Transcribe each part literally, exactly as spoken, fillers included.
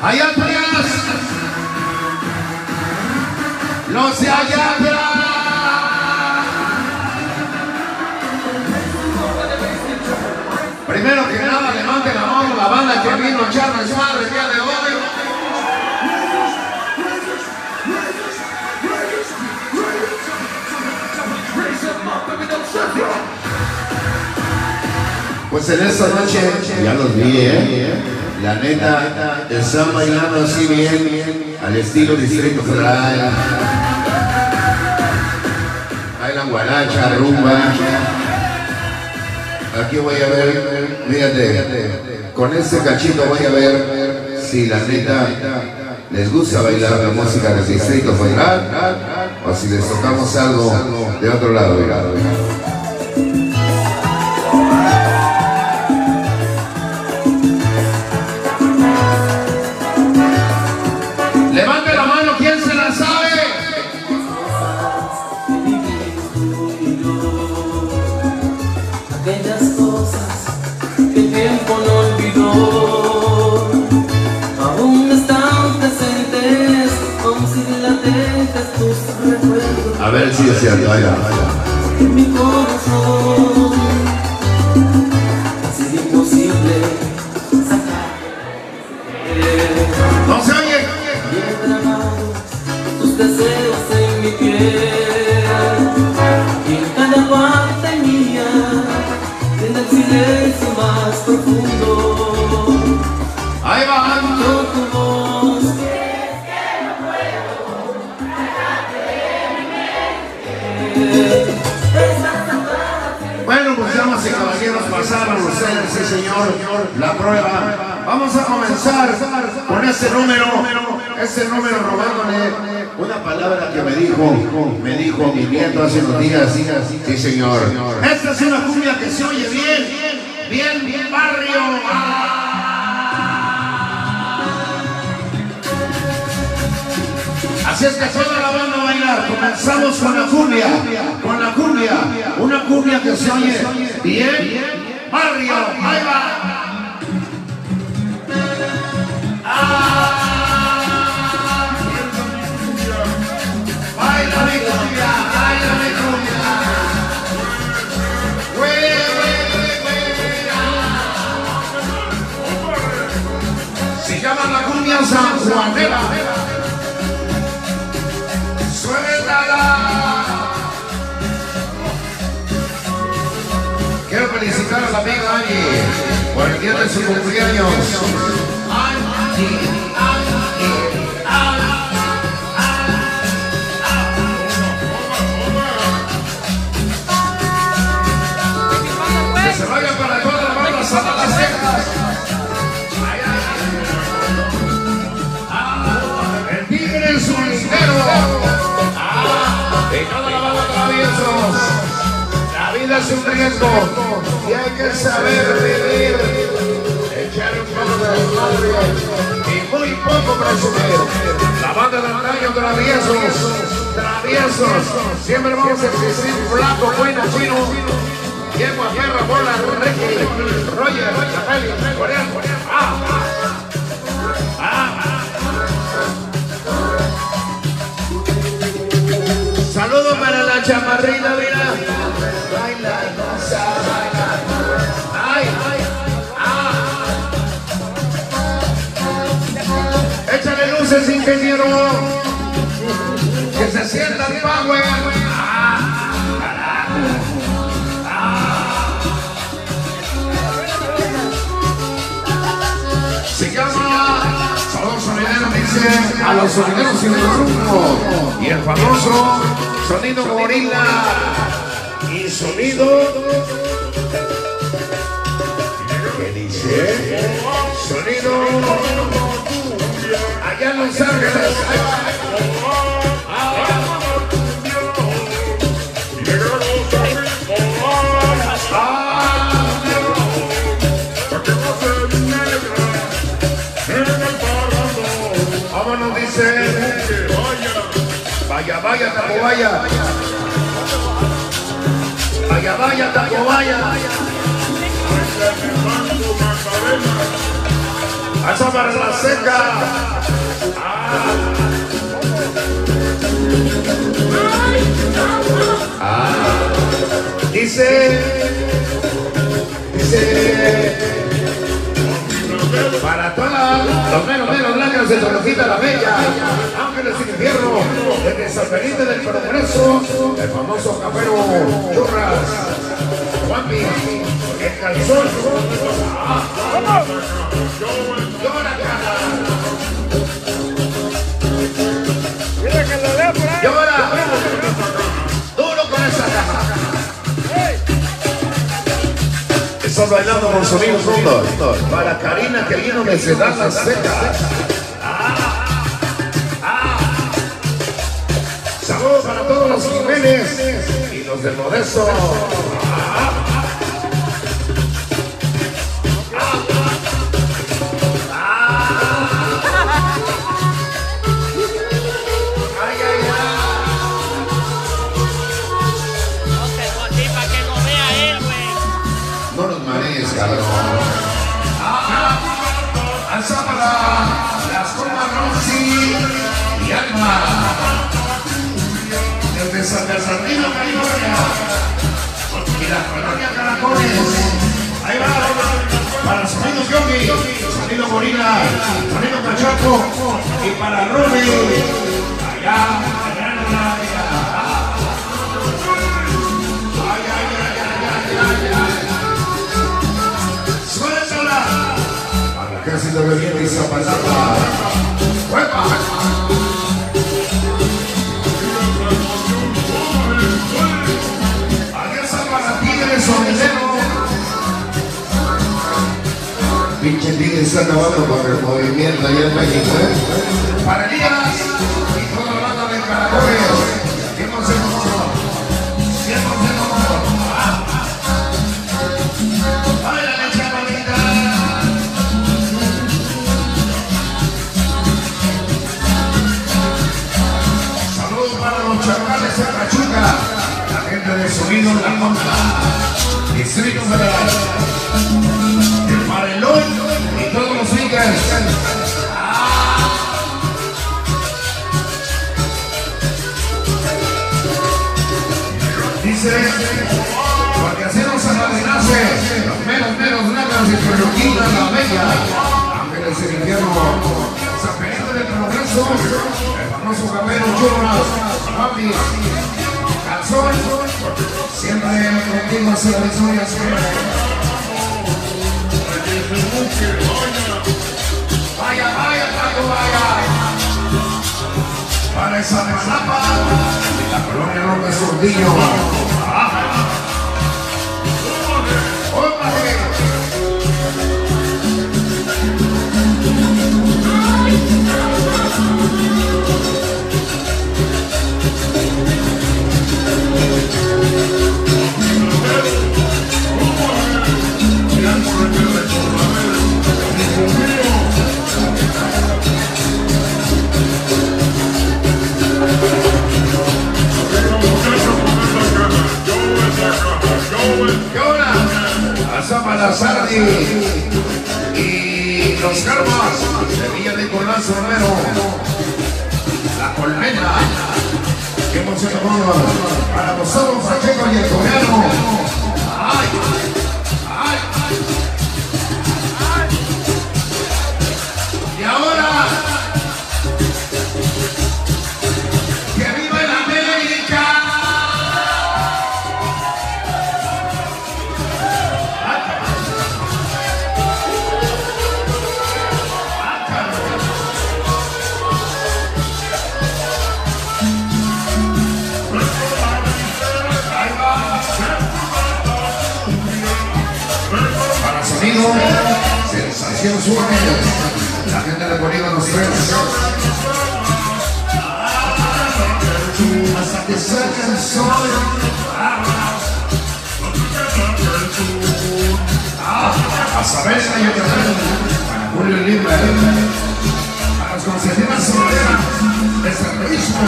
Allá atrás. Los de allá atrás. Primero que nada, levante la mano la banda que vino a echar desmadre el día de hoy. Pues en esta noche, ya los vi, ¿eh? La neta, están bailando así bien, al estilo Distrito Federal. Bailan guaracha, rumba. Aquí voy a ver, fíjate, con este cachito voy a ver si la neta les gusta bailar la música del Distrito Federal o si les tocamos algo de otro lado. Levante la mano, ¿quién se la sabe? Aquellas cosas que el tiempo no olvidó, aún están presentes, aún si latentes tus recuerdos. A ver si es cierto, vaya, vaya. En mi corazón ha sido imposible sacar. No se oye. Y he grabado tus deseos en mi piel, y en cada parte mía, en el silencio más profundo. Ahí va. Yo tu voz. Es que no puedo sacarte de mi mente. Bueno, pues damas y caballeros, pasaron ustedes, sí señor, la prueba. Vamos a comenzar con este número, este número robándole una palabra que me dijo, me dijo mi nieto hace unos días. Sí señor. Esta es una cumbia que se oye bien, bien, bien barrio. Así es que toda la banda a bailar. Comenzamos con la cumbia, con la cumbia, una cumbia que se oye bien, barrio. Ahí va. Ah, baila mi cumbia, baila mi cumbia. Güey, güey, güey, güey. Se llama la cumbia sanjuanera. ¡Suéltala! Quiero felicitar a la amiga Angie por el día de su cumpleaños. Angie, Angie, Angie. Que se vaya para todas las bandas a las cejas. El tigre es un listero. Y toda la banda traviesos. La vida es un riesgo y hay que saber vivir, echar un poco de desmadre y muy poco presumir. La banda de antaño, traviesos, traviesos. Siempre vamos a existir flaco, buena, chino. Diego, Tierra, Bola, Ricky, Roger, Chapeli, Coreano. Ah, ah, ah. Saludos para la chamarrita, mira. Baila, goza, baila. Ay, ay, ah. Échale luces, ingeniero. Que se sienta el power. Ah, carajo. Ah. Se llama. Saludos sonideros, dice a los sonideros sin rumbo. Y el famoso sonido gorila. Y sonido. ¿Qué dice? Sonido. Allá en Los Ángeles. Vámonos, dice. Vaya, vaya, Tacubaya. Vaya, vaya, Tacubaya. Pasa para la seca. Ah. Ah. Dice, dice, para todas los menos menos blancos de Torrejita la Bella, Ángeles del Infierno, desde San Felipe del Progreso, el famoso capero Churras, Juanpi, el calzón. Ah. Llora, cara. Llora. Duro con esa caja. Estamos bailando con sonidos juntos. Para Karina que vino de Ciudad La Seca. Ah, ah. Saludos para todos los Jiménez y los del Modesto. Ah. Cabrón. Ah, Alzámala, las comas Rosy y Alma. Desde San Bernardino, California. Y la colonia Caracoles. Ahí va. Para el sonido Yogi, sonido Gorila, sonido Cachaco. Y para Ruby. Allá, allá, allá, allá. Ay, ay, ay, ay, ay, ay. Casi lo bebiendo y Zapalapa. ¡Huepa! Aquí está para Tigres Sonidero. Pinche Tigre está acabando con el movimiento allá en México, ¿eh? Para Elías y toda la banda de Caracoles. cien por ciento. cien por ciento. Chacales en Pachuca, la gente de Sonido en la Monta, Distrito Federal, el Marelón y todos los Lakers. Ah. Dice, porque así nos amadrinace, los menos menos blancos y Peluquina la Bella, Ángeles del Infierno, San Felipe del Progreso, el famoso capero Churras. Papi, calzón, siempre contigo hacia la victoria. Vaya, vaya, Paco, vaya. Para esa Manapa, la colonia López Sordillo. Sardi y los Carmas de Villa Nicolás Romero, la Colmena, que emoción para Gustavo Pacheco y el coreano. Ay, ay, ay. Y ahora que viva en América. Sensación suave, la gente de Bolívar los tres. Hasta que salga el sol. A saber si hay otra vez. Para Julio Libre. A las consejeras solteras de servicio.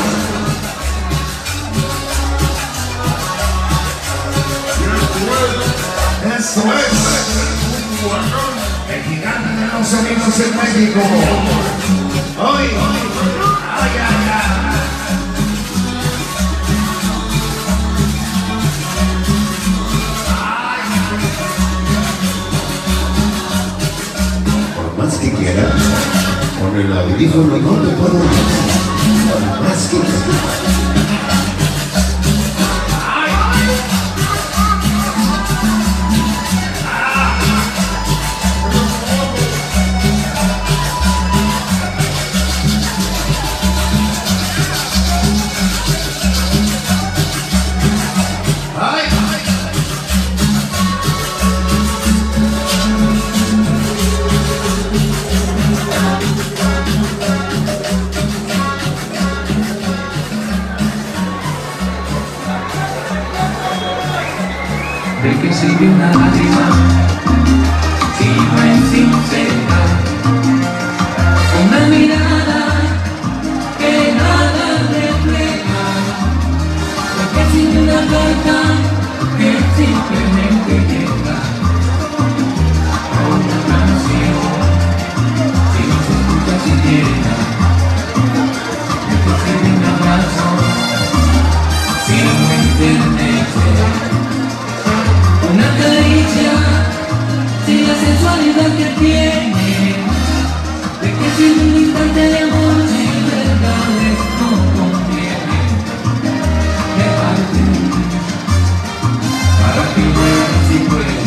Eso es. El gigante de Estados Unidos, en México. Hoy, ay, ay, ay. Por más que quieras, con el audífono no te puedo más. Por más que quieras. ¿De qué sirve una lágrima si no es sincera? Una mirada que nada refleja. ¿De qué sirve una carta que simplemente llega? O una canción si no se escucha siquiera. ¿De qué sirve un abrazo si no entendece? Una caricia sin la sensualidad que tiene. ¿De qué sirve un instante de amor si verdades no conviene? Dejarte para que vuelvas si puedes.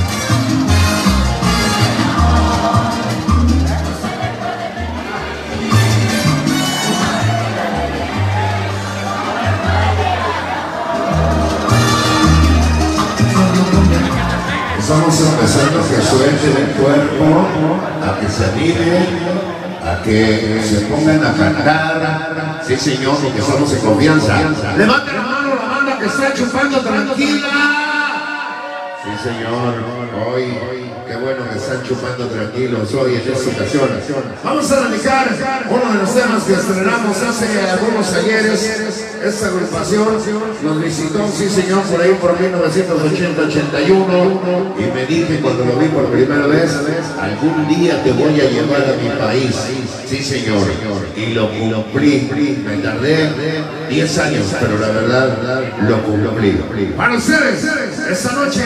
Estamos empezando a que suelte el cuerpo, a que se anime, a que se pongan a cantar. Sí, señor, porque estamos en confianza. Levante la mano la banda que está chupando tranquila. Sí, señor. Hoy, qué bueno que están chupando tranquilos hoy en esta ocasión. Vamos a dedicar uno de los temas que estrenamos hace algunos ayeres. Esta agrupación nos visitó, sí señor, por ahí por mil novecientos ochenta ochenta y uno, y me dije cuando lo vi por primera vez, algún día te voy a llevar a mi país. Sí señor, y lo cumplí. Me tardé diez años, pero la verdad lo cumplí. Para ustedes, esta noche,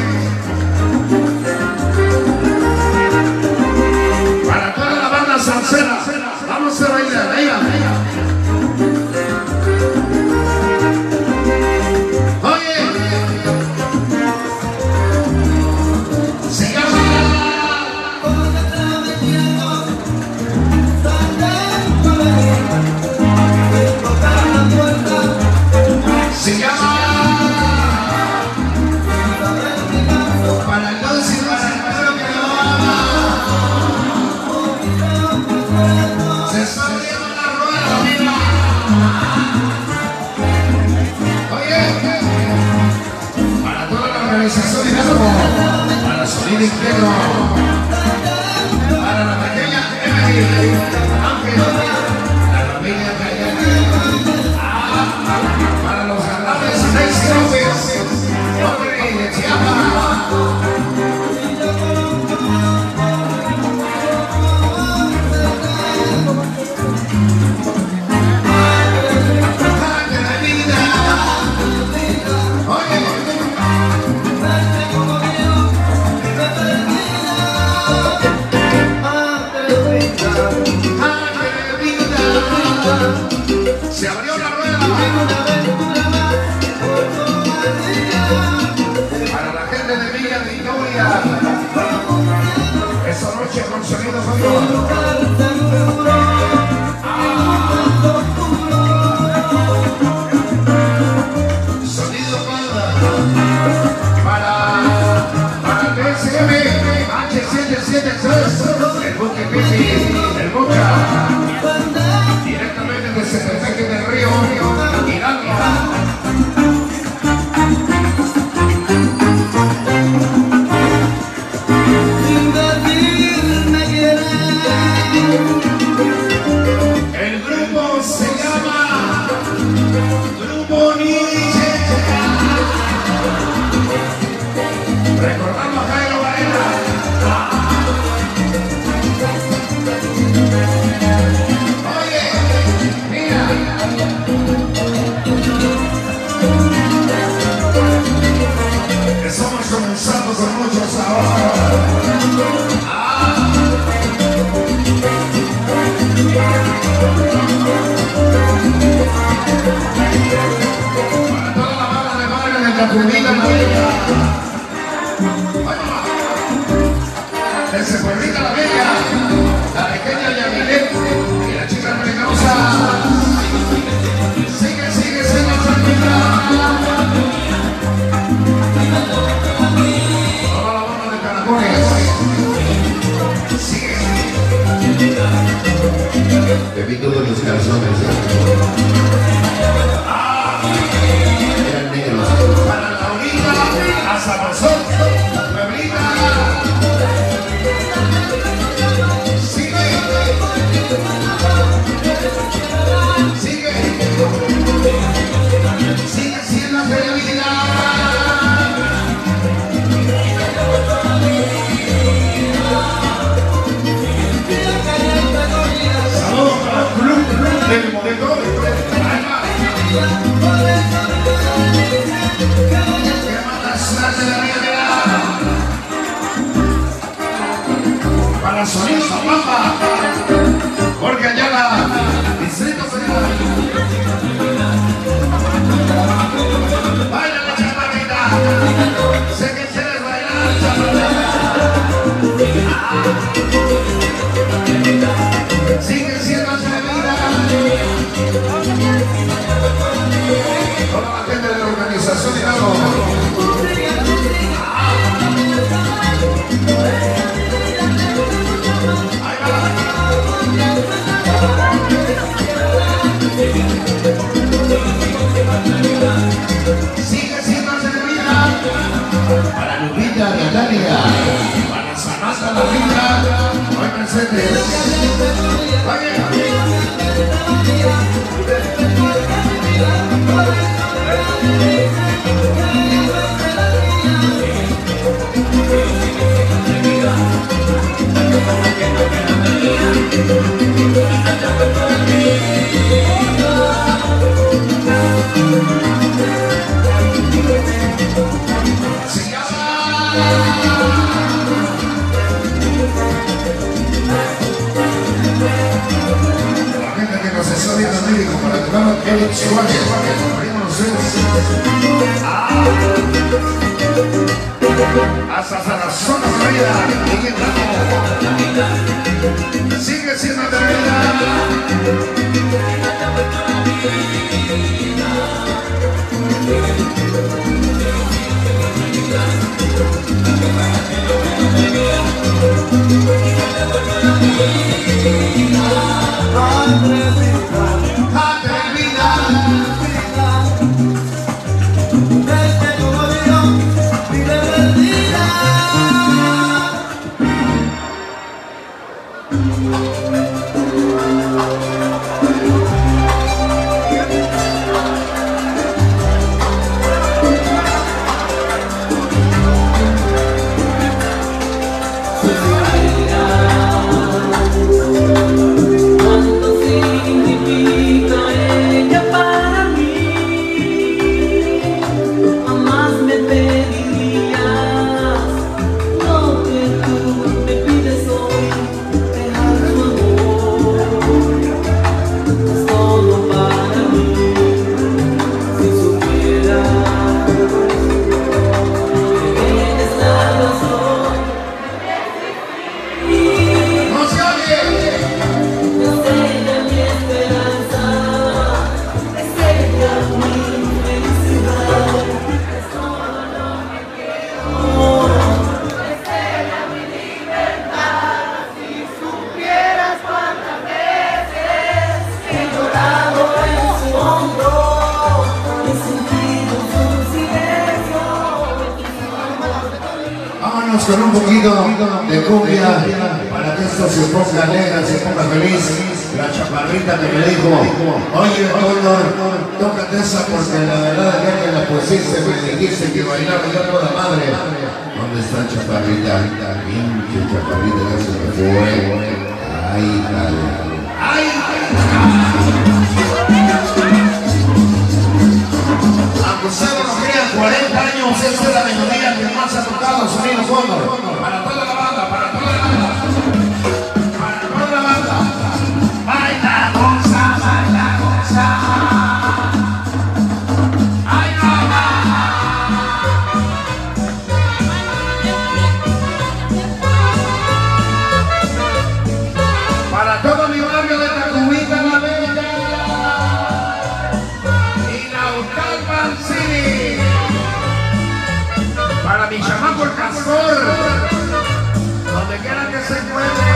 para toda la banda salsera, vamos a bailar, venga, venga. Para Sonido Inquieto, para la pequeña Emily, Ángel, la familia Cayenne, para los grandes Daisy López, hombre de Chiapas. Se abrió la rueda para la gente de Villa Victoria. Esa noche con Sonido Fondo. Sonido Fondo para para el B S M H siete siete tres, el buque Pipi, el Boca. Directamente desde el Peque del Río, Iralia. El grupo se llama Grupo Nietzsche. Recordando a Jairo Varela. la comida la bella. Ese pueblita la bella, la pequeña Yamilet y la chica precausa. Sigue, sigue, sigue, tranquila. Toda la banda de caracoles. Sigue. Te vi todos los calzones. Ah, eran negros. Para la orilla, a Sabrosón, pueblita. Sigue. Sigue. Sigue siendo felicidad. Saludos para el club del Montecor. Que mata suerte de la vida. Para Sonido Pampa, Jorge Ayala, Distrito Federal. Baila la chaparrita. Sé que quieres bailar, chaparrita. Sigue siendo atrevida. Toda la gente de la organización, digamos. Ahí va. Sigue siendo atrevida. Para Lupita, Natalia. Para Samantha, la vida. Hoy presentes. Vaya. Se llama la gente que nos está viendo lírico para tocar el Suárez, hasta la zona Florida. Sigue siendo atrevida. Con un poquito de cumbia para que esto se ponga alegre, se ponga feliz. La chaparrita que me dijo, oye Cóndor, tócate esa porque la verdad es que la pusiste, me dijiste que bailaba yo toda madre. ¿Dónde está chaparrita? Pinche chaparrita, ya se me fue. Ay, dale. Ay, aunque usted no crea cuarenta años, esta es la melodía que más ha tocado Sonido Cóndor. Para toda la banda, para toda la banda. Para toda la banda. Baila, goza, baila, goza. Ay, no, no. se mueve.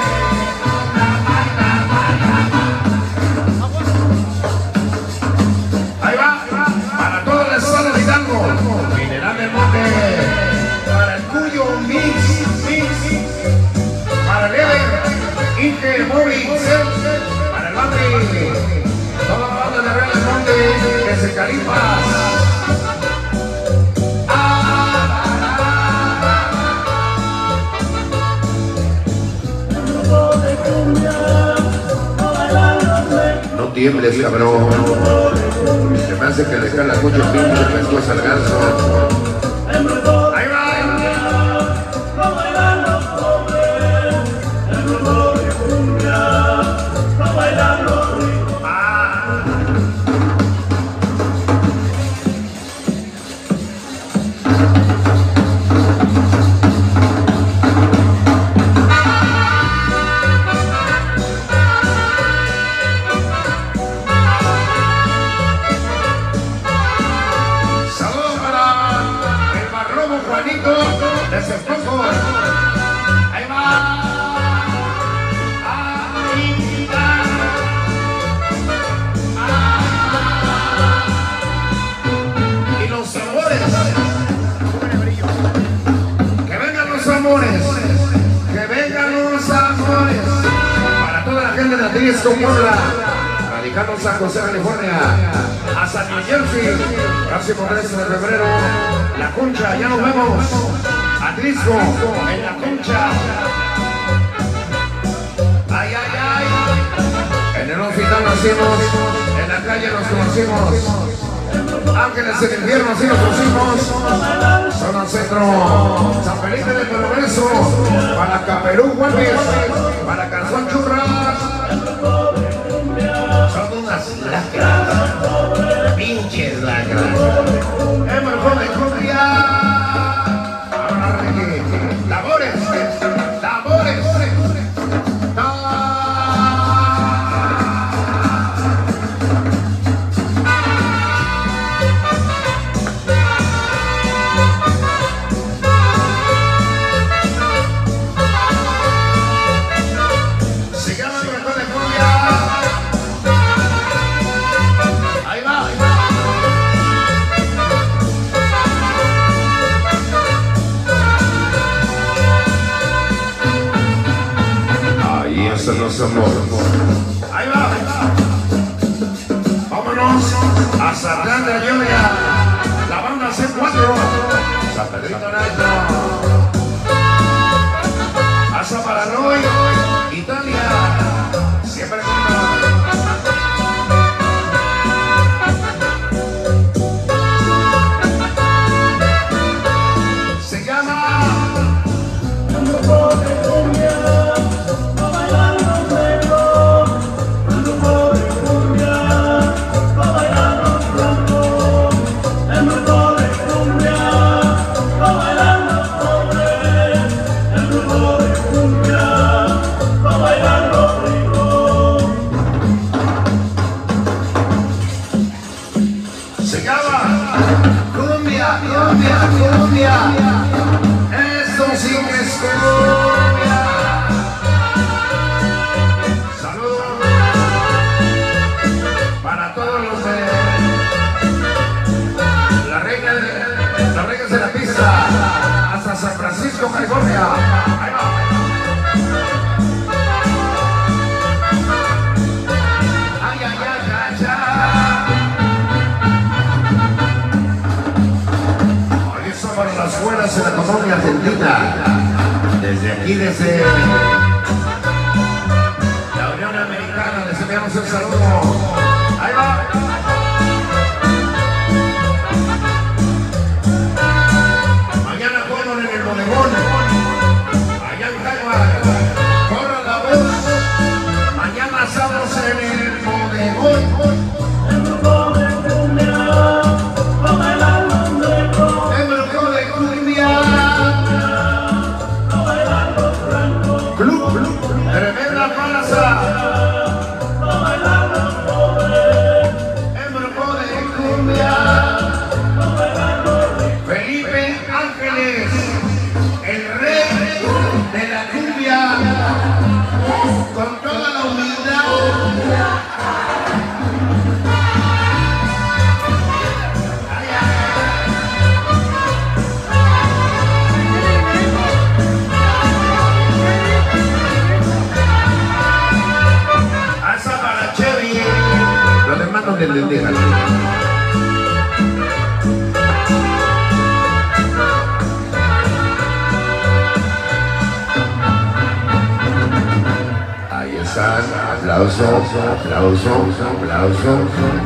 Ahí va, ahí va, para toda la sala de Hidalgo, Mineral del Monte, para el Cuyo Mix, Mix, para el Ever, Inge, Moritz, para el Batri, toda la banda de Real del Monte, que se calipas. No tiembles, cabrón. Se me hace que le cae la coche pinche después al ganso. Ahí va. Ahí va. Ahí va. Y los amores. Que vengan los amores. Que vengan los amores. Para toda la gente de Atlisco, Puebla. Radicando San José, California. A San New Jersey. Próximo trece de febrero. La Concha, ya nos vemos. Atlisco, en la Concha. Ay, ay, ay. En el hospital nacimos, en la calle nos conocimos. Ángeles en infierno, así nos pusimos. Zona Centro, San Felipe de Progreso, para Caperú, Juárez, para Canzón Churras. Son unas lacras, pinches lacras. Es mejor de cumbia. Labores, labores. Sigamos el mejor de cumbia. Ahí va, ahí va. Eso no somos. Ahí va, ahí va. Vámonos a Sartán de Lluvia. La banda C cuatro. San Pedrito Alto. A Zaparanoy, Italia. Siempre con se llama Se llama cumbia, cumbia, cumbia. Esto sí que es cumbia. Saludos para todos los de la reina de las reinas de la pista hasta San Francisco, California. Ahí va. Ay, ay, ay, ay, ay. Para las escuelas en la colonia argentina, desde aquí, desde la Unión Americana, les enviamos un saludo. Ahí va. Mañana juegan en el bodegón, allá en Taiwán. Corran la voz. Mañana estamos en el bodegón. Tremenda plaza. El grupo de cumbia. Felipe Ángeles, el rey de la cumbia. con toda la humildad. Asa para Chevy. Los demás no le dejan. Ahí están. Aplauso, aplauso, aplauso.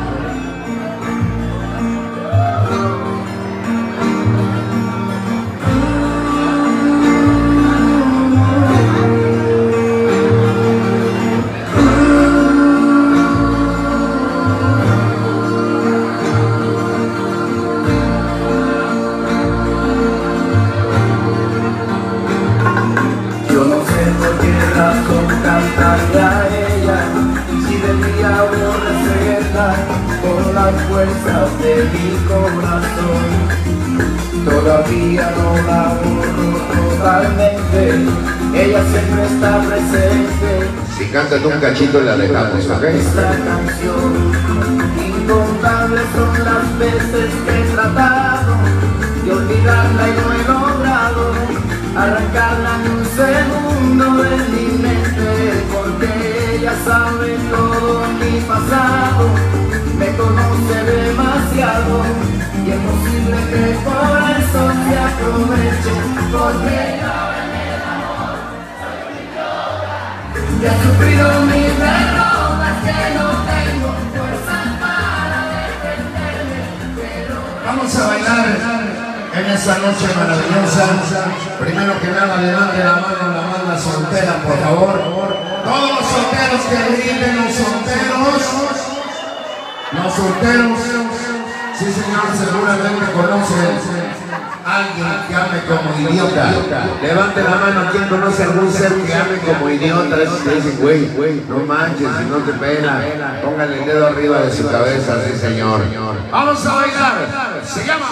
Fuerzas de mi corazón, todavía no la borro totalmente, ella siempre está presente. Si cantan un cachito la dejamos, ¿ok? Esta canción, incontables son las veces que he tratado de olvidarla y no he logrado arrancarla en un segundo de mi mente, porque ella sabe todo mi pasado. Me conoce demasiado y es posible que por eso se aproveche, porque yo en el amor soy un idiota y he sufrido mis derrotas, que no tengo fuerzas para defenderme, pero... Vamos a bailar en esta noche maravillosa. Primero que nada, levante la mano a la banda soltera, por favor. Todos los solteros que griten, los solteros. Los solteros, sí señor, seguramente conocen a alguien que ame como idiota. Levante la mano, ¿quién conoce algún ser que ame como idiota? Esos que dicen, güey, no manches, si no te pela, póngale el dedo arriba de su cabeza, sí señor. Vamos a bailar, se llama.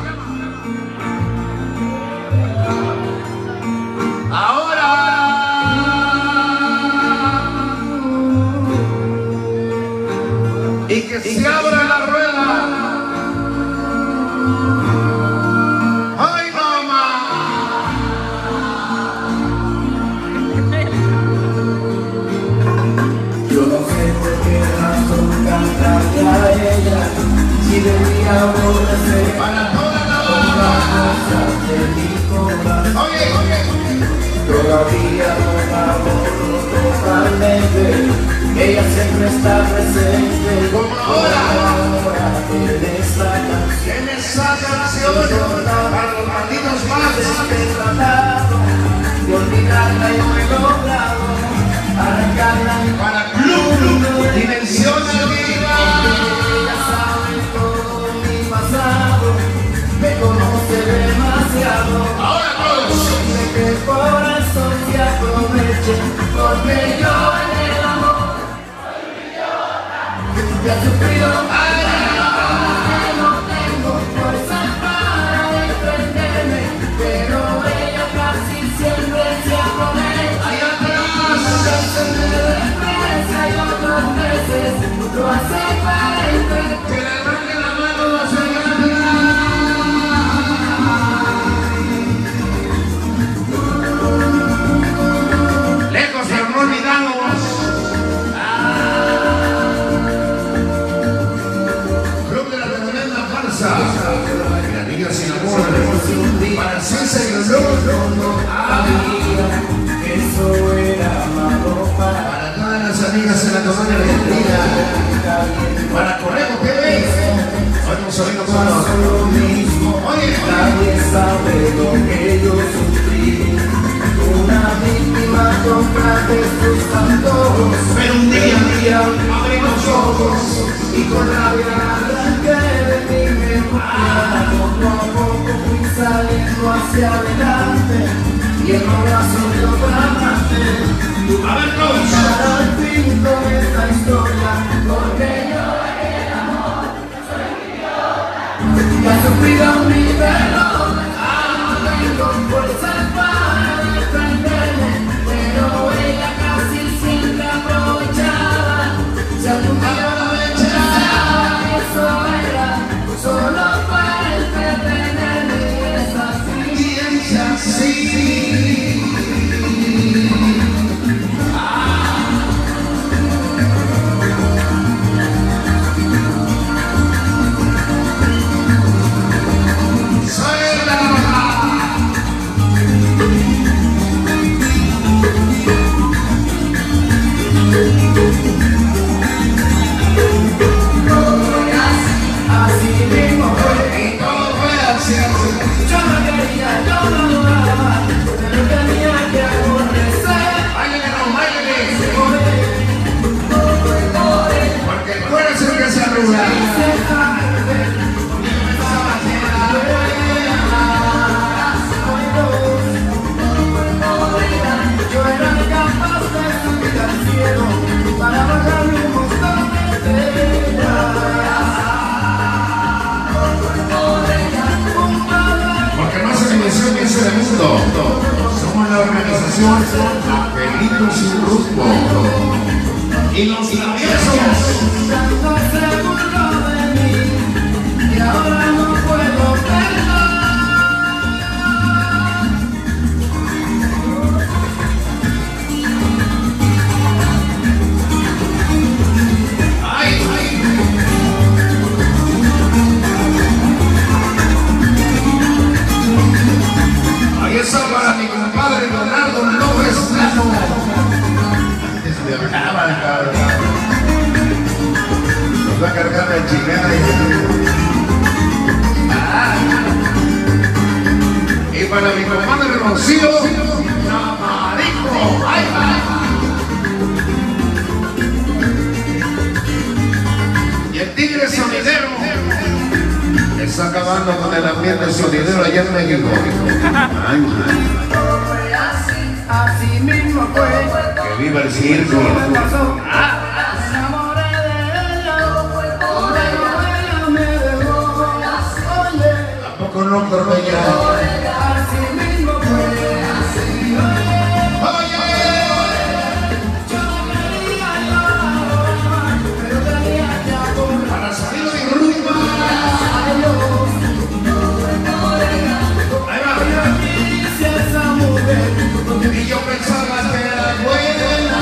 Ahora. Y que se abra la rueda. ¡Ay, mamá! Yo no sé por qué razón cantarle a ella, si debía aborrecer Para toda la banda. cosas de mi corazón. Oye, oye. Todavía no la borro totalmente, ella siempre está presente. Como ahora. En esta canción, En esa canción para los malditos más. he tratado de olvidarla y no he logrado arrancarla Para Club Dimensión Arriba. ella sabe todo mi pasado, me conoce demasiado. Ahora todos. Que por eso se aproveche, porque yo en el amor soy un idiota que ha sufrido que no tengo fuerzas para defenderme, pero ella casi siempre se aprovecha. Allá atrás. Muchas veces me despreza y otras veces lo hace para entender. Que levanten la mano los señores. Lejos pero no olvidados. Club de la tremenda farsa. La niña sin amor. Para César y los lobos. Eso era malo para Para todas las amigas en la colonia Argentina. Para Correo T V. Hoy hemos oído todos. lo mismo. Oye, Nadie sabe lo que yo sufrí. Una víctima contra sus antojos. pero un día, Un día abrí los ojos. y con rabia arranqué de mi memoria. Poco a poco fui saliendo hacia adelante y en los brazos de otra amante. A ver todos. Para el fin con esta historia, porque yo en el amor soy un idiota. Que ha sufrido mi perdón, no tengo fuerzas para defenderme, pero ella casi son angelitos sin rumbo. Y los traviesos. Tanto se burló de mí y ahora no puedo perdonar. Ay, ay. Ahí está para mi compadre Leonardo López Plano. Antes me hablaba, cabrón. Nos va a cargar la chingada. Ah. Y para mi compadre Rocío, Namarico. Ay, ay. Y el tigre sonidero está acabando con el ambiente sonidero allá en México. Ay, ay. Así, así mismo fue. Que viva el circo. Me enamoré de ella, pero ella me dejó. Oye, ¿A poco no, Corbella? así mismo fue. Oye, Yo no quería llorar, pero tenía que acordar. para salir de rumba. Ahí va. Si esa mujer Y yo pensaba que era buena.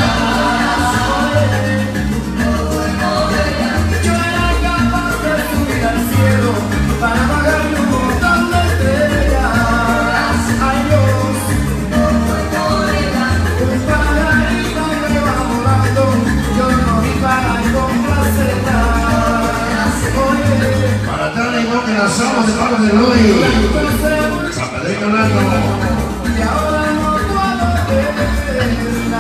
yo era capaz de subir al cielo para pagarle un montón de estrellas. Ay Dios, un pajarito me va volando, yo no vi para complacerla. Oye, Para atrás de igual que las somos de Pablo de Luis. entonces, San Pedrito Lando. y ahora no puedo verla.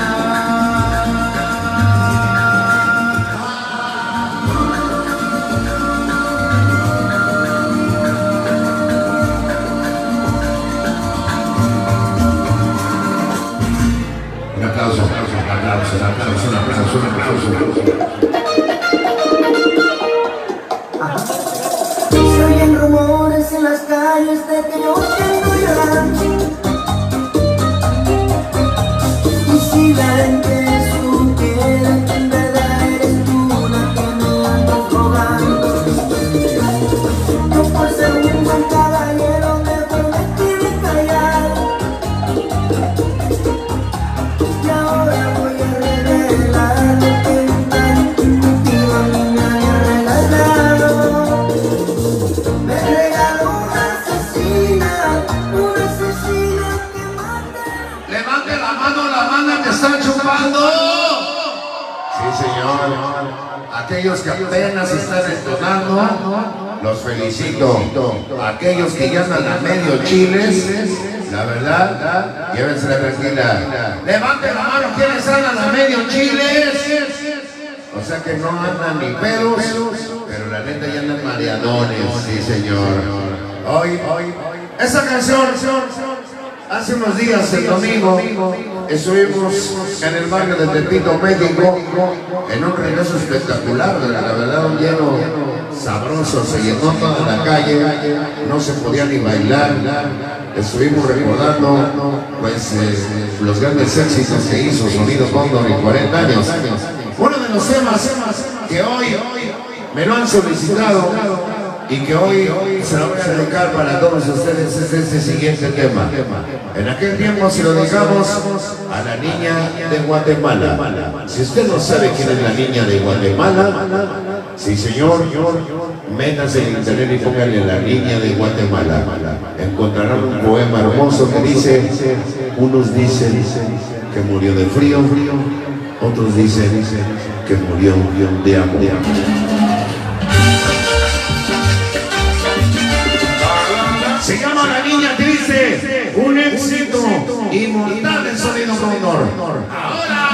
Un aplauso, un aplauso, un aplauso, un aplauso, un aplauso, un aplauso, un aplauso. Se oyen rumores en las calles de que yo tengo llorando. Y si la gente supiera que en verdad eres tú la que me ando rogando. Yo por ser un buen caballero me prometí de callar. Y ahora voy a revelar lo que un tan intuitivo a mí me había regalado. Me regaló una asesina, una asesina que mata. Levante la mano la banda que está chupando. Sí, señor. Aquellos que apenas están entonando, los felicito. Aquellos que ya andan a medio chiles, la verdad, llévensela tranquila. Levante la mano quienes andan a medio chiles. O sea que no andan ni pedos, pero la neta ya andan mareadones. Sí, señor. Hoy, hoy, esa canción. Hace unos días, el domingo, estuvimos en el barrio de Tepito, México, en un regreso espectacular, la verdad, un lleno sabroso, se llenó toda la calle, no se podía ni bailar. Estuvimos recordando pues, eh, los grandes éxitos que hizo Sonido Cóndor en cuarenta años. Uno de los temas que hoy me lo han solicitado y que hoy se lo voy a dedicar para todos ustedes es este siguiente tema. En aquel tiempo se lo dedicamos a la niña de Guatemala. Si usted no sabe quién es la niña de Guatemala, sí señor, métase en internet y póngale la niña de Guatemala. Encontrarán un poema hermoso que dice, unos dicen que murió de frío, otros dicen que murió de hambre. Se llama La Niña Triste, un éxito inmortal del Sonido Cóndor. Ahora.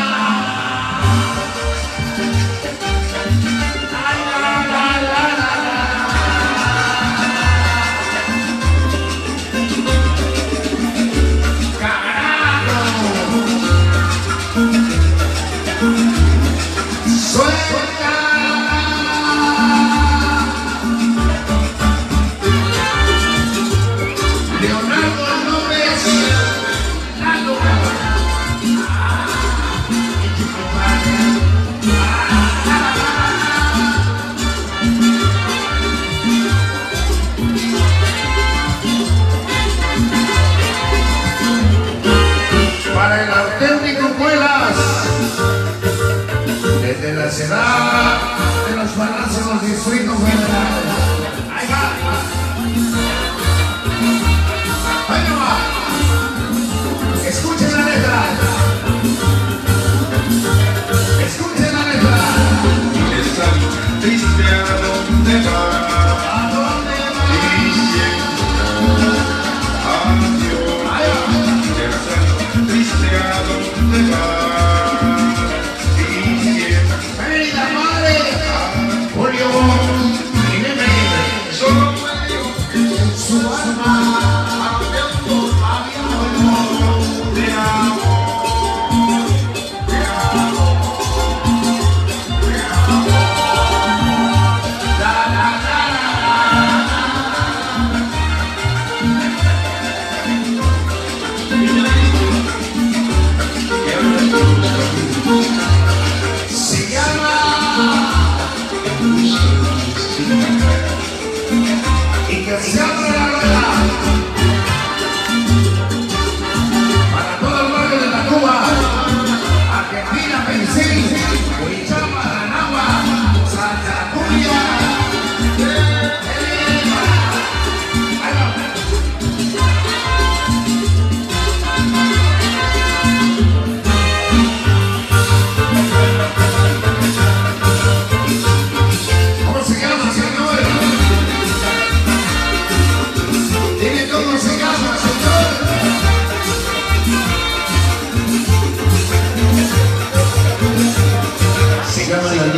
Leonardo López Plano.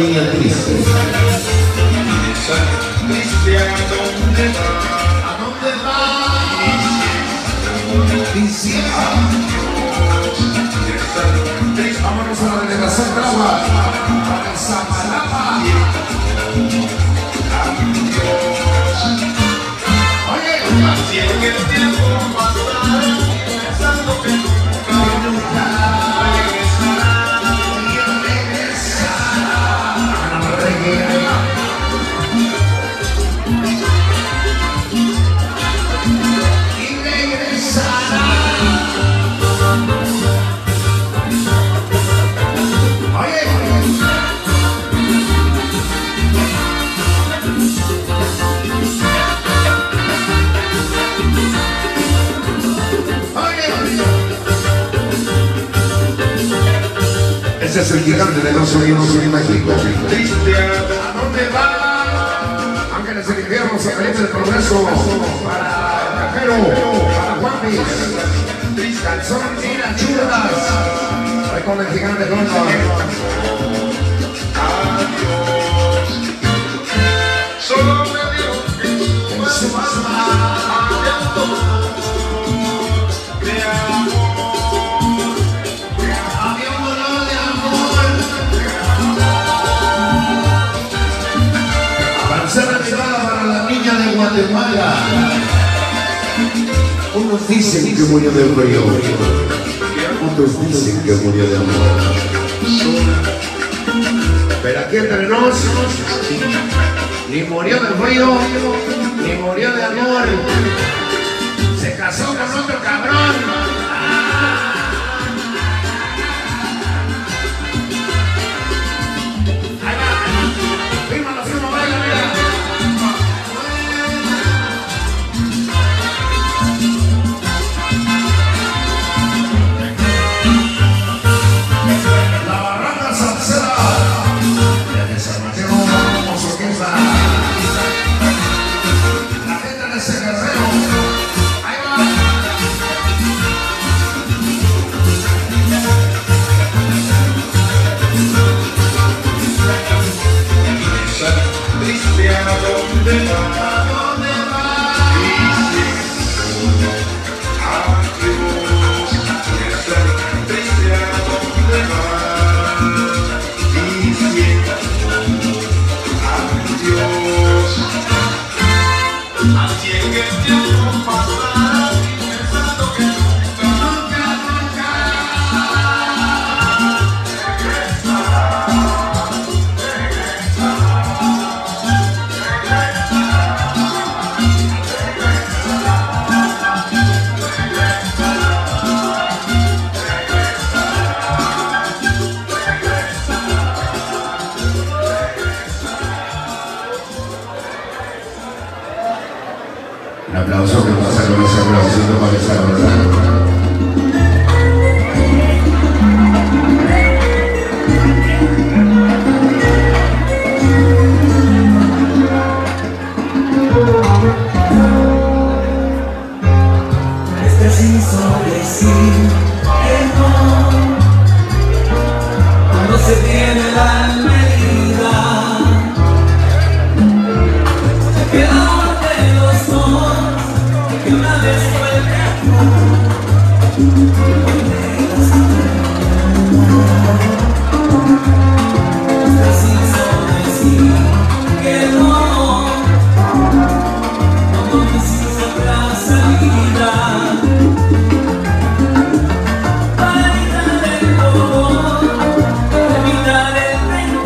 niña triste. Triste, ¿a dónde va? ¿A dónde va? Diciendo. Vámonos a la delegación Brava, para el Zapalapa. Oye, así es que el tiempo pasará, pensando que nunca, nunca regresará, y regresará. Y regresará. Ese es el gigante de los sonidos en México. Triste, ¿a dónde va? Ángeles del Infierno, Sacraliente del Progreso, para el Cajero, para Juanpis, Calzón, Mira, Churras, ahí con el gigante Gondo. Adiós. Solo me dio en su alma abierto de amor. Había un dolor de amor. Avanzar la mirada para la niña de Guatemala. Unos dicen que murió de frío, otros dicen que murió de amor. Pero aquí entre nos, ni murió de frío, ni murió de amor. Se casó con otro cabrón. Ahí va, fírmalo, fírmalo, baila, mira. La barraca salsera. La gente de ese guerrero, ahí va. Triste, ¿a dónde va? ¿A dónde va? Adiós. Triste, ¿a dónde va? Así es que el tiempo pasará, pensando que nunca, nunca, nunca regresará, regresará, Un aplauso que pasa con ese aplausito para esa rola. Es preciso decir que no, cuando se tiene la medida, se queda de los dos, que una vez fue el es preciso decir que no, cuando necesito otra salida. Para evitar el dolor, evitar el rencor.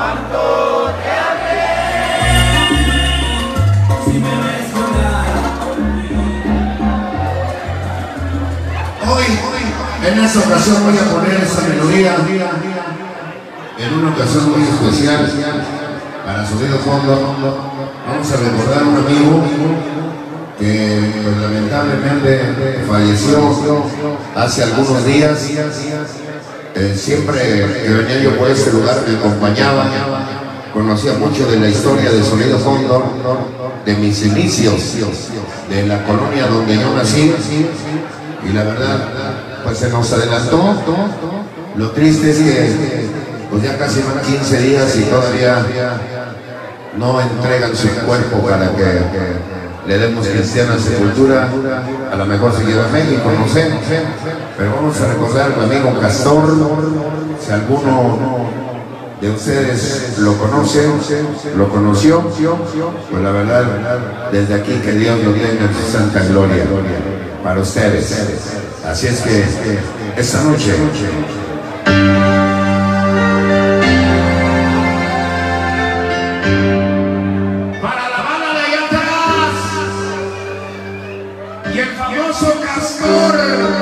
En esta ocasión voy a poner esta melodía en una ocasión muy especial para Sonido Fondo. Vamos a recordar a un amigo que pues, lamentablemente falleció hace algunos días. Eh, siempre que venía yo por este lugar me acompañaba, conocía mucho de la historia de Sonido Fondo, de mis inicios, de la colonia donde yo nací, y la verdad pues se nos adelantó. Lo triste es que pues ya casi van quince días y todavía no entregan su cuerpo para que le demos cristiana sepultura. A lo mejor se lleva a México, no sé, pero vamos a recordar a mi amigo Castor. Si alguno de ustedes lo conoce, lo conoció, pues la verdad, desde aquí que Dios lo tenga en su santa gloria para ustedes. Así es que esta noche para la banda de allá atrás y el famoso Castor,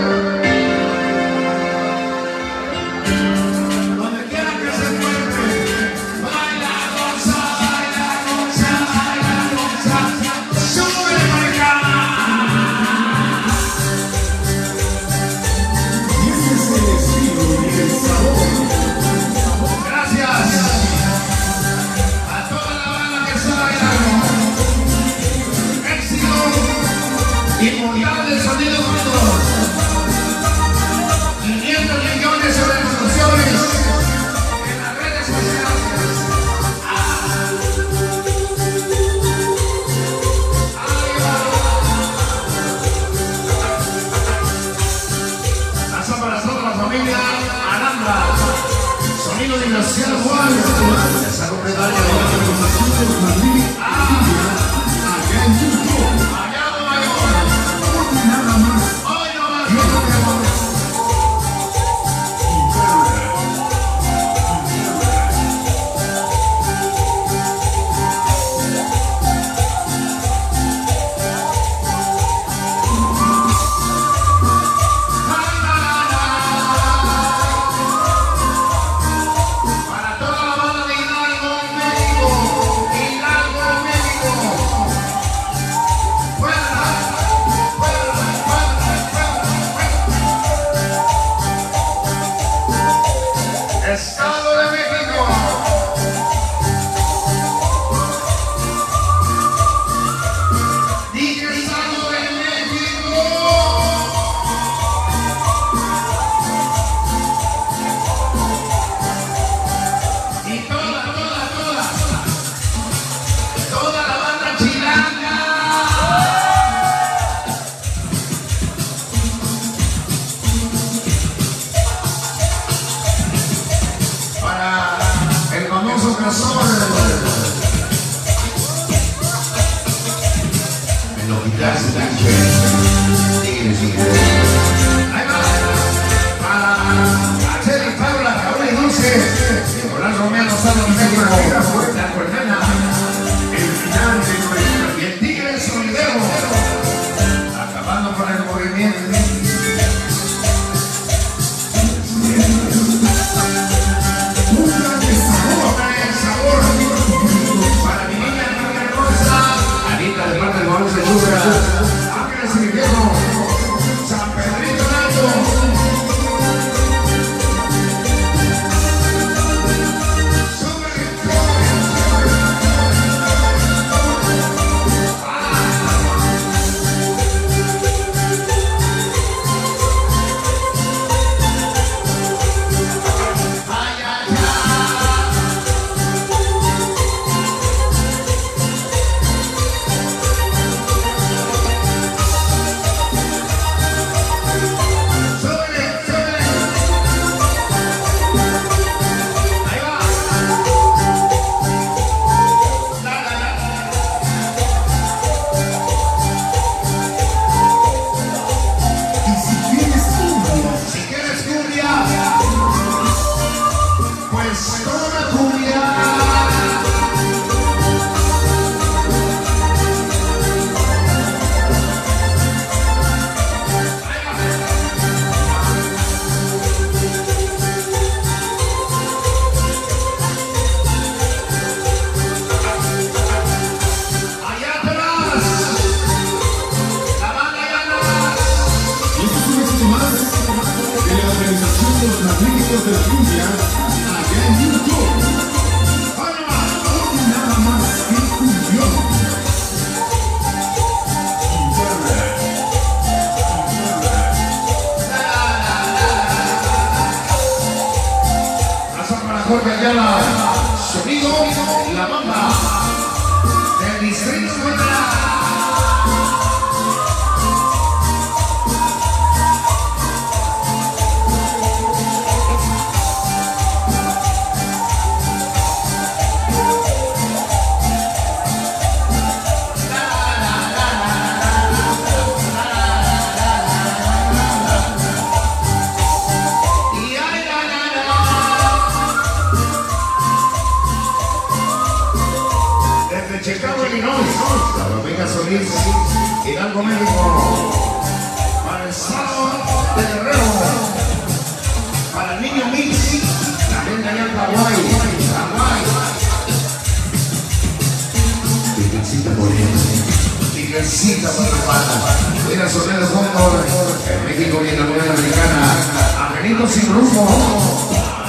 donde quiera que se encuentre, baila, goza, baila, goza, baila, goza, sube para acá. Gracias a toda la banda que está bailando. Éxito inmortal del Sonido Fondo. quinientos millones de reproducciones en las redes sociales. Ahí va. Paso para toda la familia Aranda. Sonido de Ignaciano Juan. De Salud Redaño. Ah, allá en Tuco. Allá en Nueva York. Nada más. Hoy no más. Para toda la banda de Hidalgo, México. Hidalgo, México. Fuera, fuera, fuera, fuera. Estado de México. Dije Estado de México. Y toda, toda, toda, toda la banda chilanga. Para el famoso Castor. me lo quitaste. Sigue, sigue. Ahí va. Para Arceli, Paula, Raúl y Dulce. Nicolás Romero, Estado de México. La Colmena. El final de nuestra. Y el Tigre Solidero. Acabando con el movimiento. Hombre, sabor. Para mi niña Carmen Rosa. Anita de parte del Manuel de Churra. Ángeles y Guillermo. San Pedrito Nato. Super. Sonido La Bamba del Distrito Federal. Chicago, Illinois, la Dominga Solís, Hidalgo, México, para el Estado de Guerrero, para el niño Mix, la gente allá en Hawái, Hawái. Tigrecita Morena, Tigrecita Morena, mira Sonido Fondo, en México y en la Unión Americana, Angelito Sin Rumbo.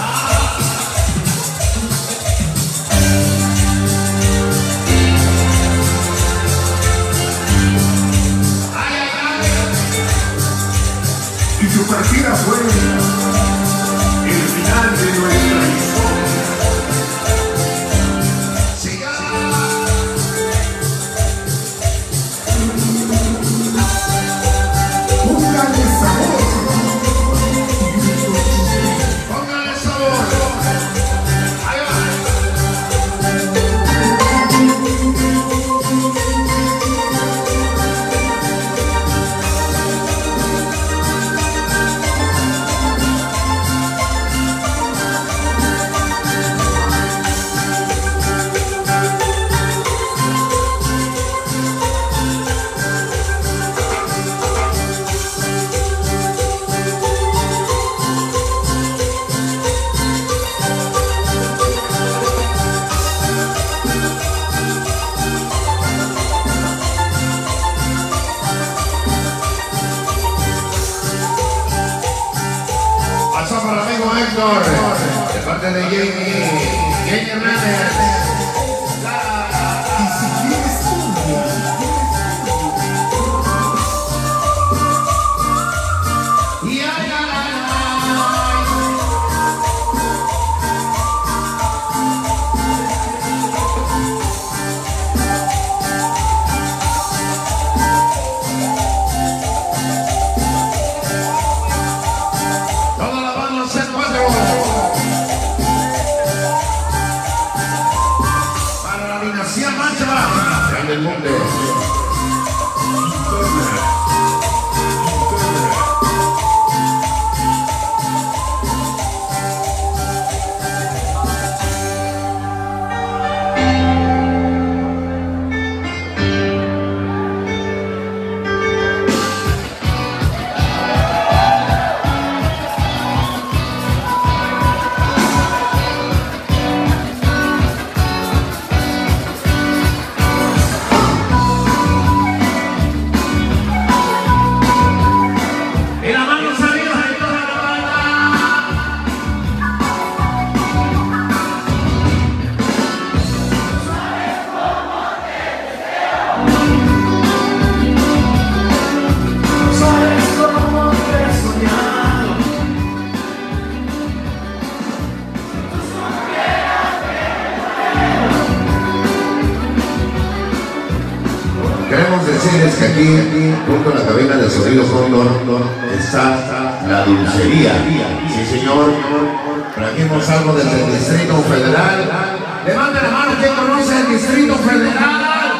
Su partida fue el final de nuestra historia. Siga. Póngale sabor. Póngale sabor. Ahí va. Para el amigo Héctor, de parte de Jamie, Jamie Hernández. Y si quieres cumbia, Y ay, ay, ay, toda la banda se cuatro. Para la dinastía Mancha, grande el mundo. Y la mano arriba de toda la banda. Sabes cómo te he soñado. Queremos decirles que aquí, junto a la cabina de Sonido Fondo, está la dulcería. Sí, señor. Trajimos algo desde el Distrito Federal. Levante la mano quien conoce el Distrito Federal.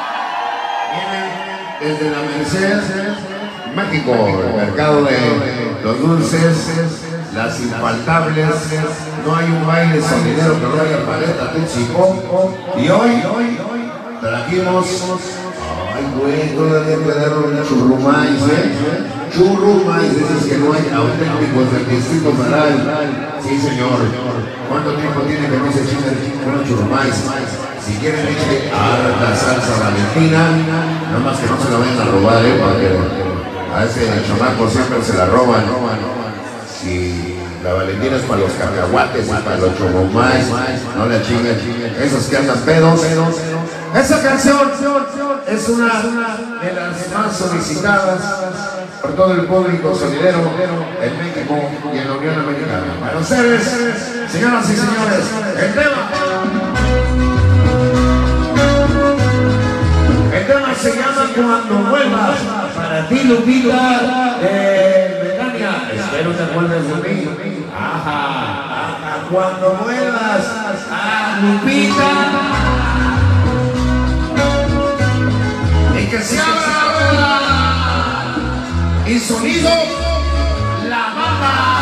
Vienen desde la Merced, México, el mercado de los dulces, las infaltables. No hay un baile sonidero que no haya paleta, Tutsi Pop. Y hoy, trajimos. Ay, güey, todavía quedaron churrumais, ¿eh? Churrumais, dices que no hay auténticos del Distrito Federal. Sí, señor. ¿Cuánto tiempo tiene que no se chinga unos churrumais? Si quieren, eche harta salsa valentina. Nada más que no se la vayan a robar, ¿eh? Porque a ese chamaco siempre se la roban. Si la valentina es para los cacahuates y para los churrumais, no la chingan. Esos que andan pedos. Esa canción es una de las más solicitadas por todo el público sonidero en México y en la Unión Americana. Para ustedes, señoras y señores, el tema. Cuando Vuelvas. Para ti, Lupita, eh, Betania, espero te acuerdes de mí. Ajá, ajá. Cuando Vuelvas, a Lupita. Y que se abra la rueda. Y sonido, la banda.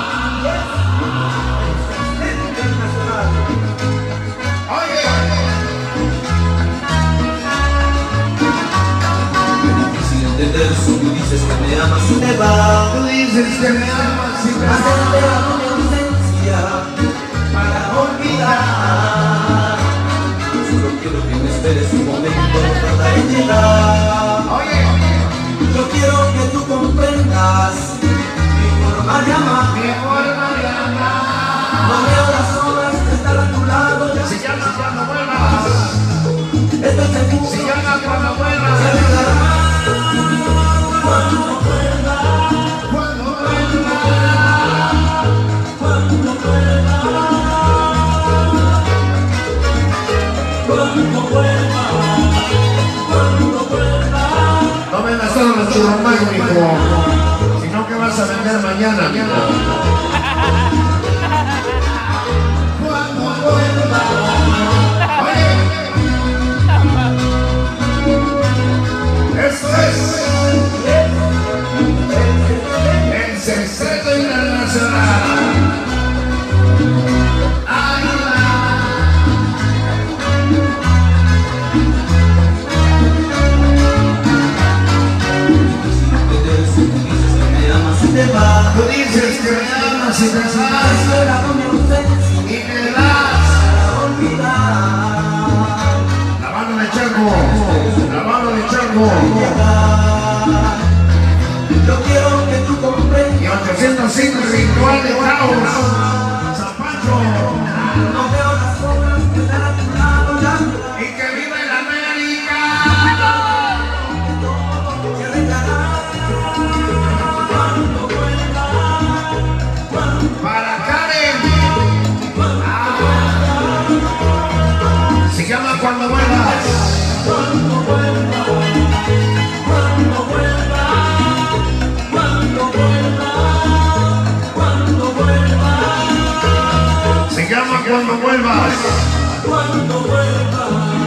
Entender si tú dices que me amas y te vas. Tú dices que me amas y te vas. Hacerte mi ausencia para olvidar. Solo quiero que me esperes un momento para llegar. Oye, yo quiero que tú comprendas mi forma de amar. mi forma de amar. No veo las horas de estar a tu lado. Ya Se llama Cuando Vuelvas. estoy seguro. Se llama Cuando Vuelvas. Se arreglará. Cuando vuelva, cuando vuelva, Cuando vuelva, cuando vuelva, cuando vuelva. no vendas solo los churromagos, mijo, sino que vas a vender mañana, mijo. Cuando vuelva, oye, eso es. El Sexteto Internacional. Ay, Te vas, tú dices que me amas y te vas esperando mi ausencia y me das para olvidar. la mano de Chaco, la mano de Chaco Yo quiero que tú comprendas. y ochocientos cinco ritual de caos. Zapato No veo las obras que están a tu lado ya. y que viva el América. Se arreglará. Cuando vuelva, Para Karen. Ah. Se llama Cuando Vuelvas. cuando vuelva, cuando vuelva, cuando vuelva, cuando vuelva, Se llama Cuando Vuelvas. cuando vuelva.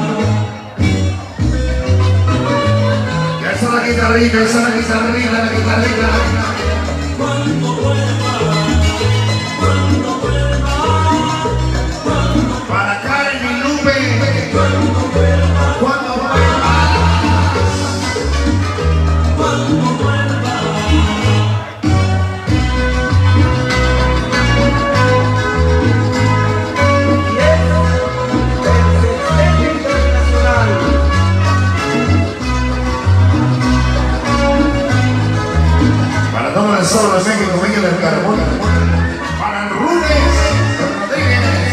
Ya está la guitarrita, ya está la guitarrita, la guitarrita. Cuando vuelva, cuando vuelva, cuando Para Karen y Lupe. cuando vuelva, Cuando Vuelvas. cuando vuelva. Y eso es el Sexteto Internacional. Para todo el sol de México, Miguel del Carbón. Para el Runes Rodríguez.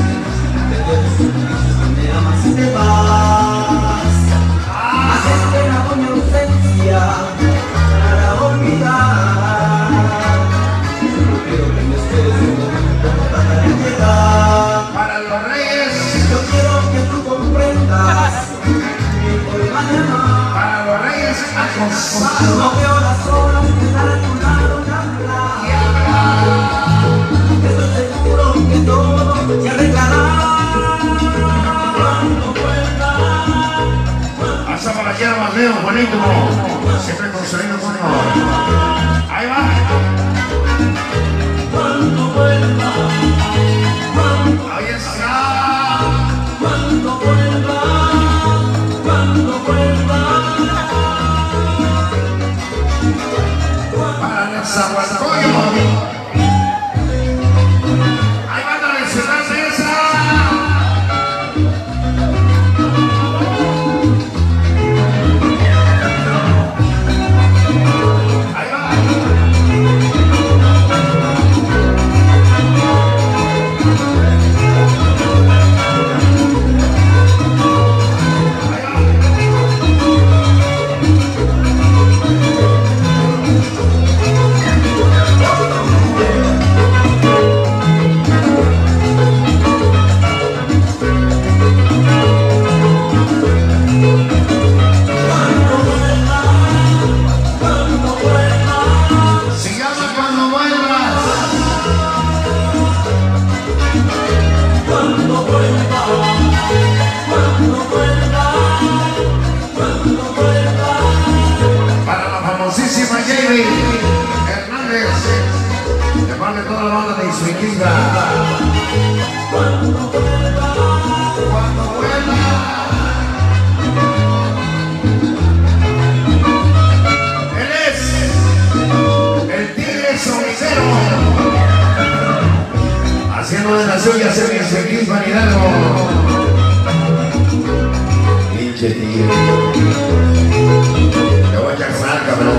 Me amas y te vas. Has esperado mi ausencia para olvidar. Solo quiero que me esperes un momento para llegar. Para los Reyes. Yo quiero que tú comprendas mi forma de amar. Para los Reyes acosados. No veo las horas que están a tu lado y hablar. Estoy seguro que todo se arreglará. Cuando vuelva, Hasta para la hierba, Leo, bonito. Siempre conseguido con honor. Ahí va. cuando vuelva, cuando, Ahí está. cuando vuelva, cuando vuelva. Para Nezahualcóyotl. Ahí va la tradicional de esa. Ahí va. Quisba. Cuando vuelva, Cuando vuelva. Él es el tigre sonidero. Haciendo de las suyas en el Quisba Hidalgo. Pinche tigre. Te voy a echar sal, cabrón.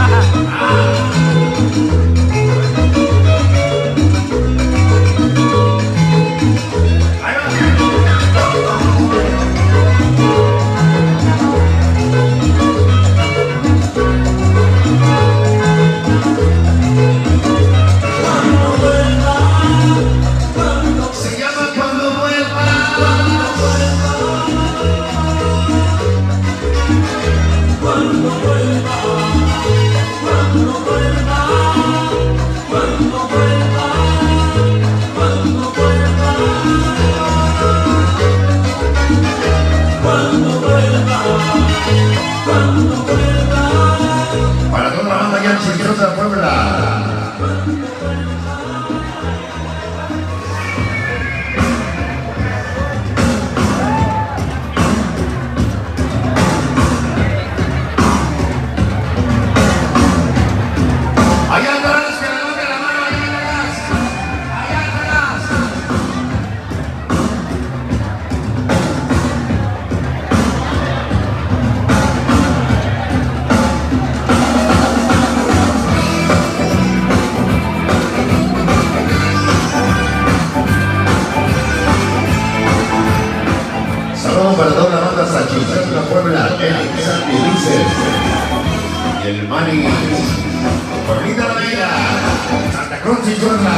Para toda la banda ya en Chiquiosa, Puebla. Allá atrás, que levante la mano, allá atrás. Allá atrás. Saludos para toda la banda Sachichón, Puebla, el Sandy Ulises, el Mani, Cornita la Vega, Santa Cruz Chichuela.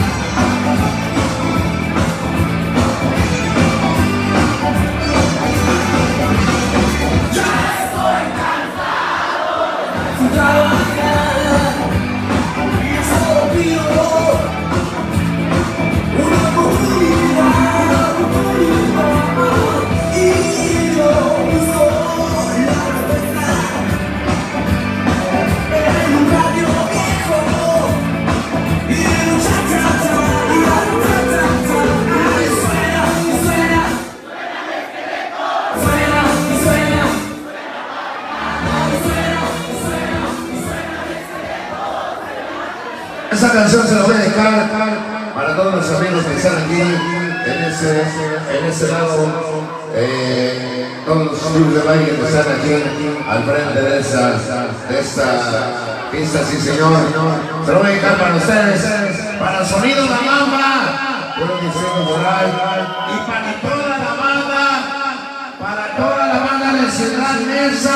Esa canción se la voy a dejar para todos los amigos que están aquí en ese, en ese lado, eh, todos los clubes de baile que están aquí al frente de esta, de esta pista, sí señor. Se lo voy a dejar para ustedes, para Sonido La Mamba, puro diseño moral, y para toda la banda, para toda la banda de Ciudad Neza.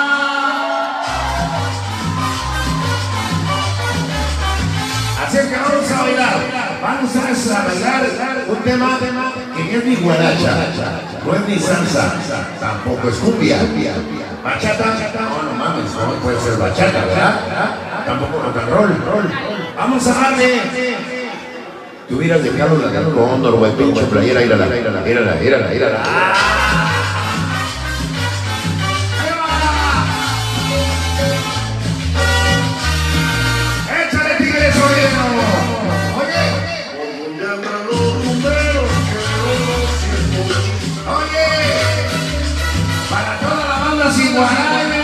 Así es que vamos a bailar, vamos a bailar un tema que es ni guaracha, no es ni salsa, tampoco es cumbia, bachata, no, no mames, no puede ser bachata, ¿verdad? Tampoco rock and roll, vamos a darle. Te hubieras dejado la del cóndor, güey, pinche playera, írala, írala, írala, írala, írala. Guaraña,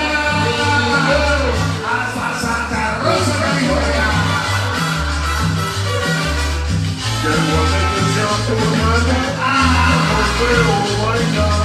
hasta Santa Rosa, California. Que el guateque sea tu hermano, no creo bailar.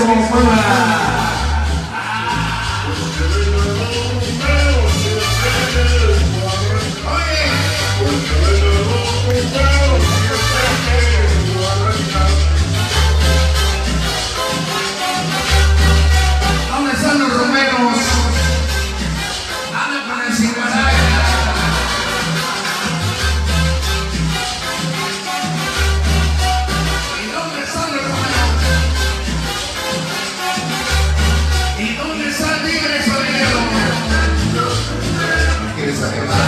riesgo, Puebla. ¿Dónde están los romeros? Anda con el Cimaraya. ¿Y dónde están los romeros? ¿Y dónde está el tigre solero? ¿Quieres acabar?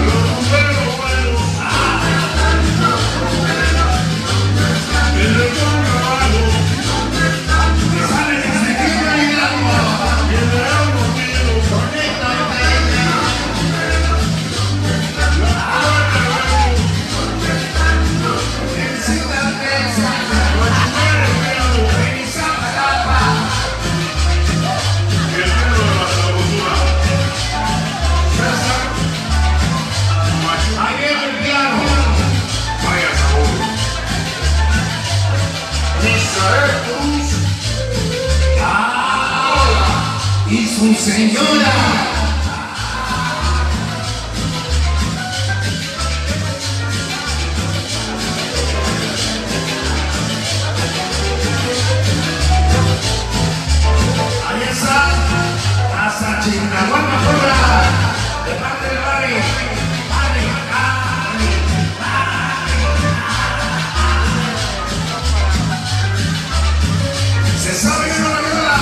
Y su señora. Ahí está, hasta Chinahuana, Puebla, de parte del barrio. Se sabe que no la viola.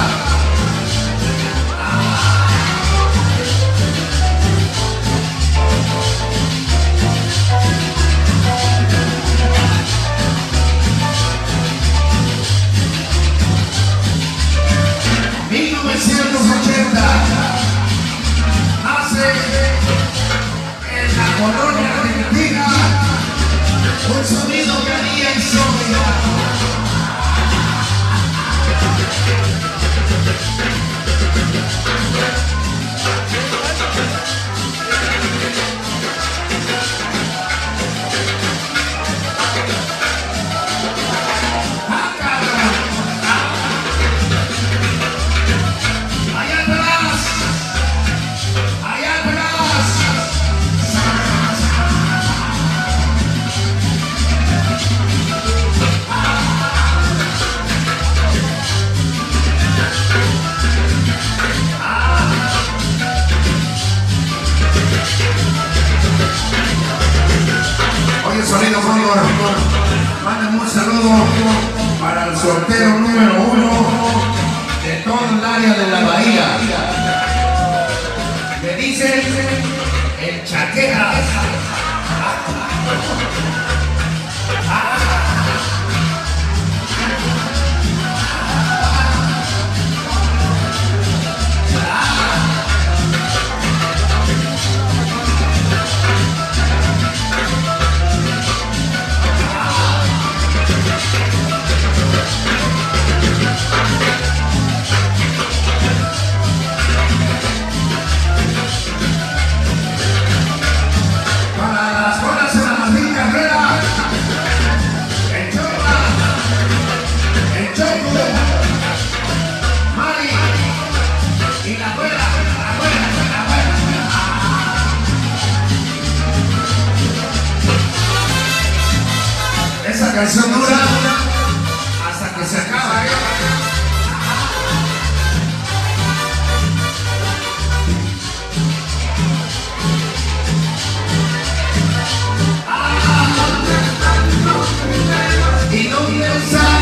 mil novecientos ochenta nace en la colonia argentina un sonido que haría insomnia. Sonido Cóndor, manden un saludo para el soltero número uno de todo el área de la bahía. Le dicen el Chaqueras. Esa canción dura hasta que se acaba, ¿eh? ¿Y dónde está?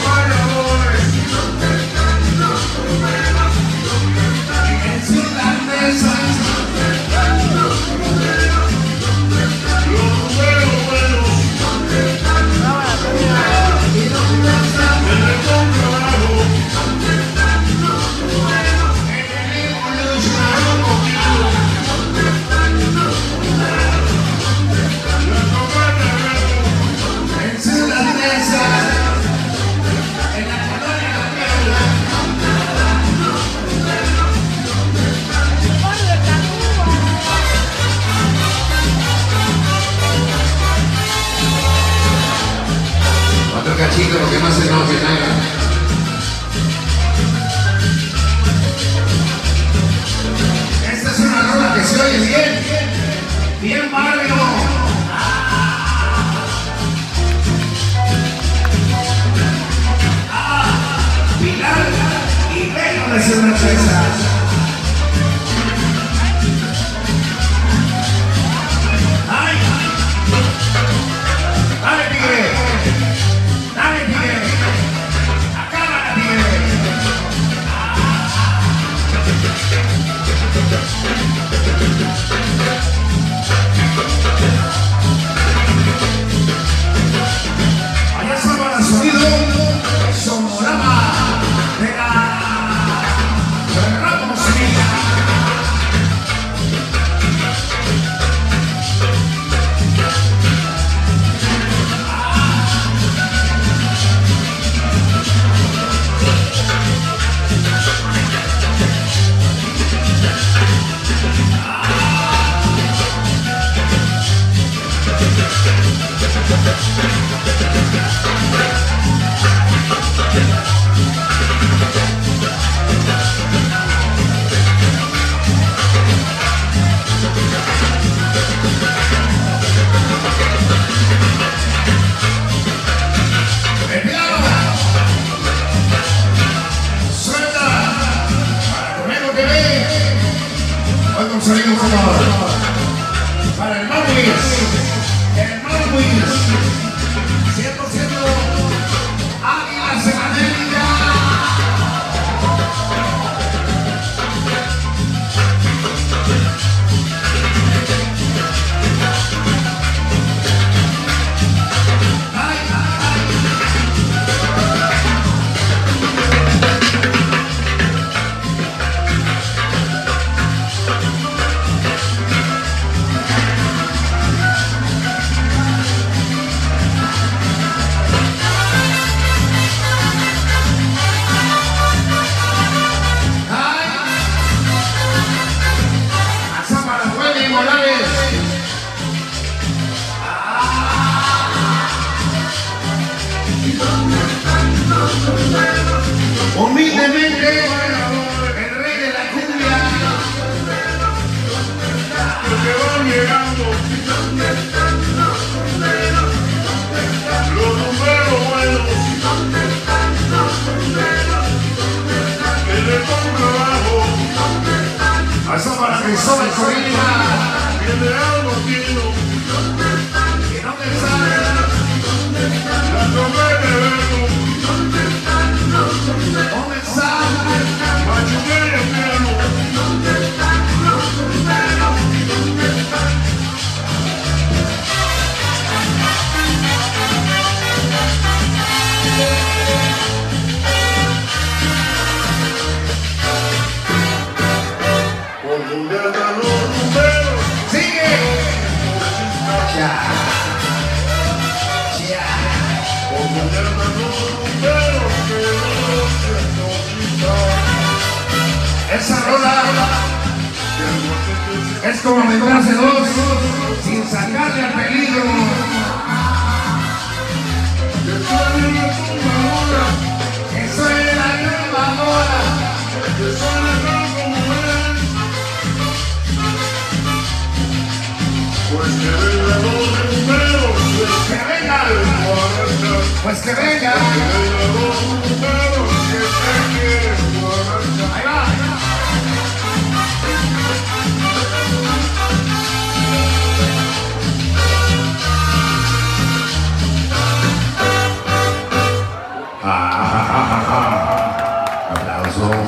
En Ciudad Mesa. Otro cachito porque no se enoje nada. se oye bien. Bien, barrio. Ah, Pilar y Belo de su princesa. Ay, dale, tigre. Dale, tigre. Acábala, tigre. Allá estaba el sonido Sonorama de la Ramos Sevilla. El piano suelta para Conmigo T V. Hoy conseguimos honor para el Manuis, el Manuis, cien por ciento Águilas en América. Ay, ay, ay. Humildemente, el rey de la cumbia. Porque van llegando los números buenos que le dan trabajo, Eso para Cristóbal Corina, que le dan los kilos, que no me sabe. la tomé de verlo, ¿Dónde está? machuqué el piano. Por donde andan los números, ¡Sigue! Ya. Ya. por donde andan los números, que no se nos Esa rola es como aventarse dos sin sacarle al peligro. Que soy la nueva moda. Pues que vengan los números, Que vengan. Pues que vengan. que vengan los números que se quieren guardar. Ahí va. Aplausos.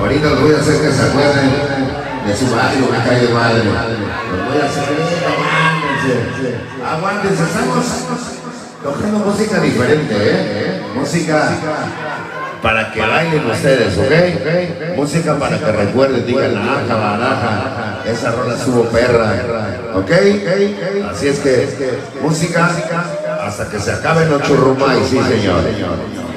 Ahorita los voy a hacer que se acuerden de su barrio, una calle madre. Los voy a hacer, aguántense, aguántense, estamos tocando música diferente, ¿eh? Música para que bailen ustedes, ¿ok? Música para que recuerden, digan, naranja, baraja, esa rola estuvo perra, ¿ok? Así es que, música hasta que se acaben los churrumais, sí señor.